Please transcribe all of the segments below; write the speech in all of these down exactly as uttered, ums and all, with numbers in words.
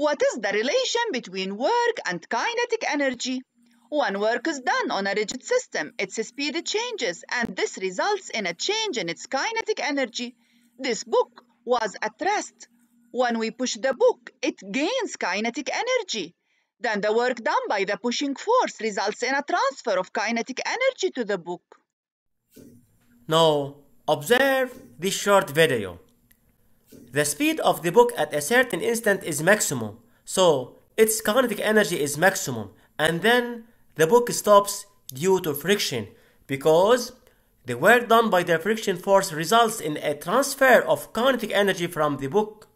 What is the relation between work and kinetic energy? When work is done on a rigid system, its speed changes, and this results in a change in its kinetic energy. This book was at rest. When we push the book, it gains kinetic energy. Then the work done by the pushing force results in a transfer of kinetic energy to the book. Now, observe this short video. The speed of the book at a certain instant is maximum, so its kinetic energy is maximum, and then the book stops due to friction because the work done by the friction force results in a transfer of kinetic energy from the book.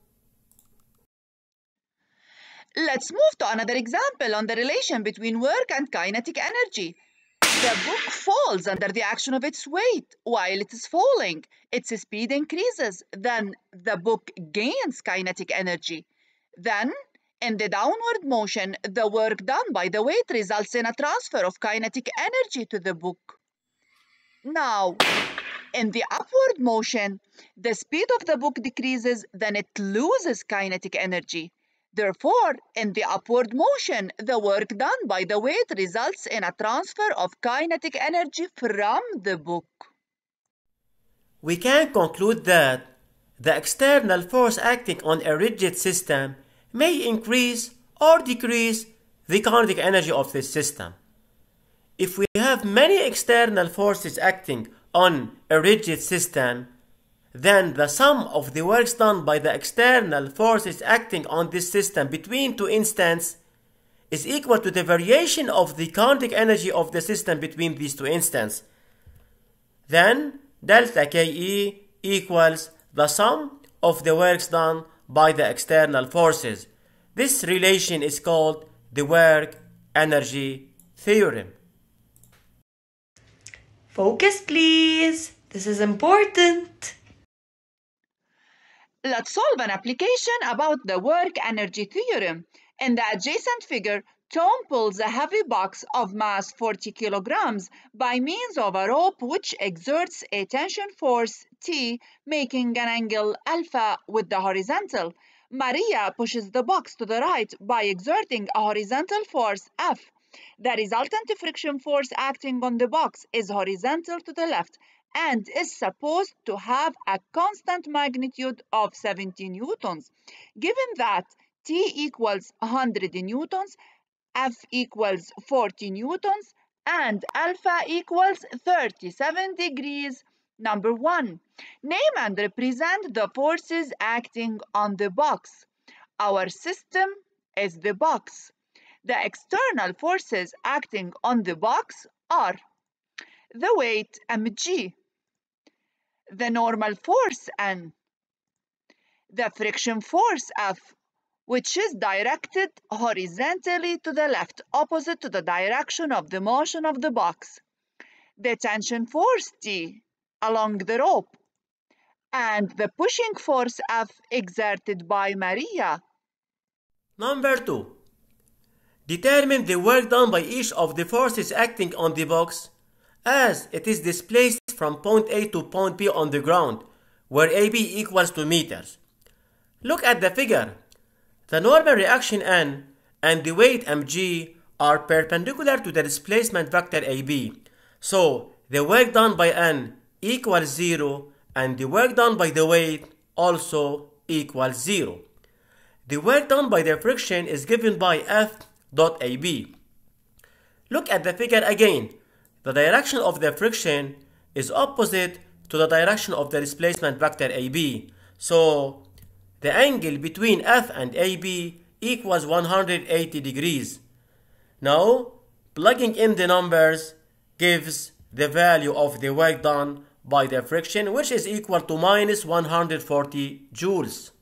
Let's move to another example on the relation between work and kinetic energy. The book falls under the action of its weight. While it is falling, its speed increases. Then the book gains kinetic energy. Then, in the downward motion, the work done by the weight results in a transfer of kinetic energy to the book. Now, in the upward motion, the speed of the book decreases, then it loses kinetic energy. Therefore, in the upward motion, the work done by the weight results in a transfer of kinetic energy from the book. We can conclude that the external force acting on a rigid system may increase or decrease the kinetic energy of this system. If we have many external forces acting on a rigid system, then the sum of the works done by the external forces acting on this system between two instants is equal to the variation of the kinetic energy of the system between these two instants. Then delta Ke equals the sum of the works done by the external forces. This relation is called the work-energy theorem. Focus, please. This is important. Let's solve an application about the work-energy theorem. In the adjacent figure, Tom pulls a heavy box of mass forty kilograms by means of a rope which exerts a tension force T, making an angle alpha with the horizontal. Maria pushes the box to the right by exerting a horizontal force F. The resultant friction force acting on the box is horizontal to the left and is supposed to have a constant magnitude of seventy newtons. Given that T equals one hundred newtons, F equals forty newtons, and alpha equals thirty-seven degrees. Number one, name and represent the forces acting on the box. Our system is the box. The external forces acting on the box are the weight mg, the normal force N, the friction force F, which is directed horizontally to the left, opposite to the direction of the motion of the box, the tension force T along the rope, and the pushing force F exerted by Maria. Number two. Determine the work done by each of the forces acting on the box as it is displaced from point A to point B on the ground, where A B equals to meters. Look at the figure. The normal reaction N and the weight mg are perpendicular to the displacement vector A B. So the work done by N equals zero and the work done by the weight also equals zero. The work done by the friction is given by F dot A B. Look at the figure again. The direction of the friction is opposite to the direction of the displacement vector A B. So the angle between F and A B equals one hundred eighty degrees. Now, plugging in the numbers gives the value of the work done by the friction, which is equal to minus one hundred forty joules.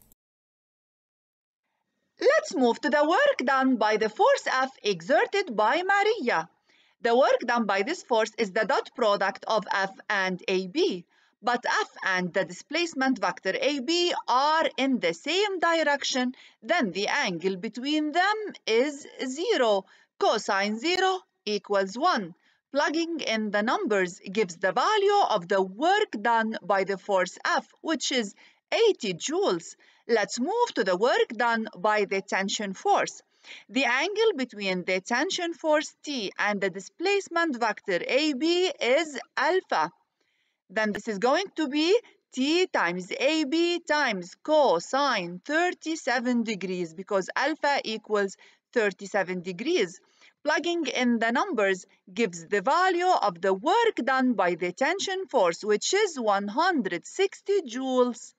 Let's move to the work done by the force F exerted by Maria. The work done by this force is the dot product of F and A B, but F and the displacement vector A B are in the same direction, then the angle between them is zero. Cosine zero equals one. Plugging in the numbers gives the value of the work done by the force F, which is eighty joules. Let's move to the work done by the tension force. The angle between the tension force T and the displacement vector A B is alpha. Then this is going to be T times A B times cosine thirty-seven degrees, because alpha equals thirty-seven degrees. Plugging in the numbers gives the value of the work done by the tension force, which is one hundred sixty joules.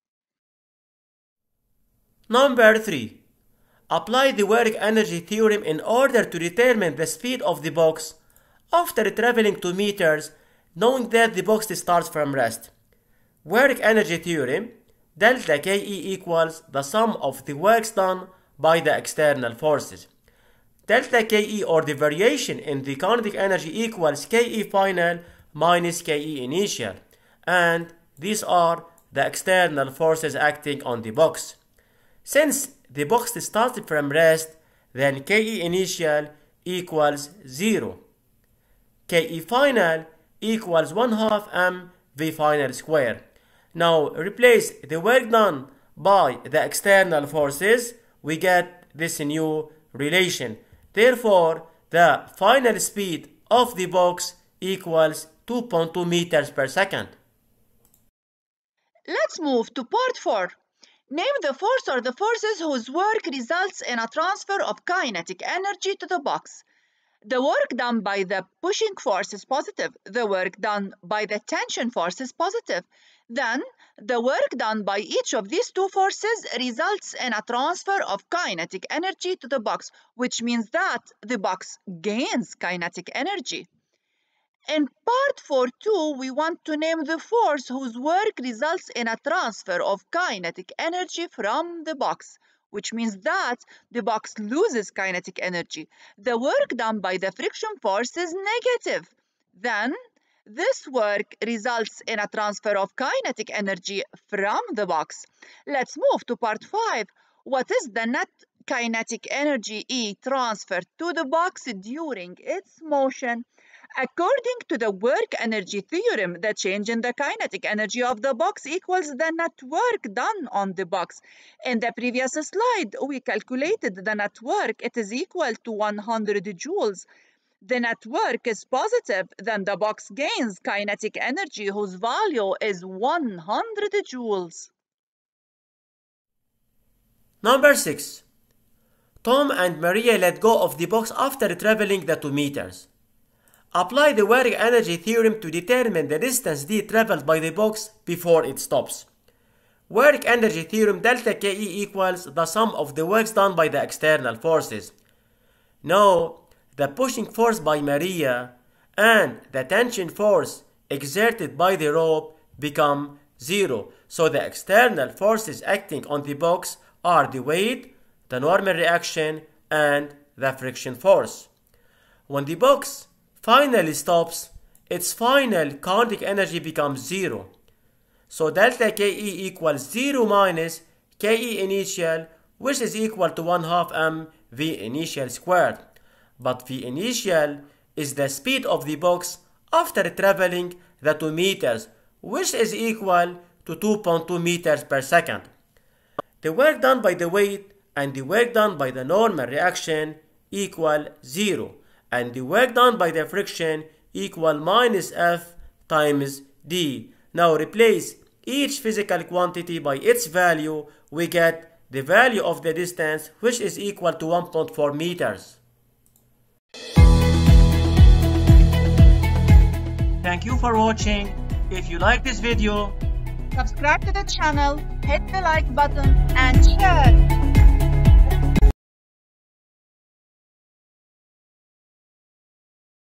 Number three. Apply the work energy theorem in order to determine the speed of the box after traveling two meters, knowing that the box starts from rest. Work energy theorem, delta Ke equals the sum of the works done by the external forces. Delta Ke, or the variation in the kinetic energy, equals Ke final minus Ke initial, and these are the external forces acting on the box. Since the box started from rest, then Ke initial equals zero. Ke final equals one half m V final square. Now replace the work done by the external forces, we get this new relation. Therefore, the final speed of the box equals two point two meters per second. Let's move to part four. Name the force or the forces whose work results in a transfer of kinetic energy to the box. The work done by the pushing force is positive. The work done by the tension force is positive. Then, the work done by each of these two forces results in a transfer of kinetic energy to the box, which means that the box gains kinetic energy. In part four two, we want to name the force whose work results in a transfer of kinetic energy from the box, which means that the box loses kinetic energy. The work done by the friction force is negative. Then, this work results in a transfer of kinetic energy from the box. Let's move to part five. What is the net kinetic energy E transferred to the box during its motion? According to the work energy theorem, the change in the kinetic energy of the box equals the net work done on the box. In the previous slide, we calculated the net work. It is equal to one hundred joules. The net work is positive, then the box gains kinetic energy whose value is one hundred joules. Number six. Tom and Maria let go of the box after traveling the two meters. Apply the work energy theorem to determine the distance d traveled by the box before it stops. Work energy theorem, delta Ke equals the sum of the works done by the external forces. Now, the pushing force by Maria and the tension force exerted by the rope become zero. So the external forces acting on the box are the weight, the normal reaction, and the friction force. When the box finally stops, its final kinetic energy becomes zero. So delta Ke equals zero minus Ke initial, which is equal to one half m V initial squared. But V initial is the speed of the box after traveling the two meters, which is equal to two point two meters per second. The work done by the weight and the work done by the normal reaction equal zero, and the work done by the friction equal minus F times D. Now replace each physical quantity by its value, we get the value of the distance, which is equal to one point four meters. Thank you for watching. If you like this video, Subscribe to the channel, hit the like button, and share.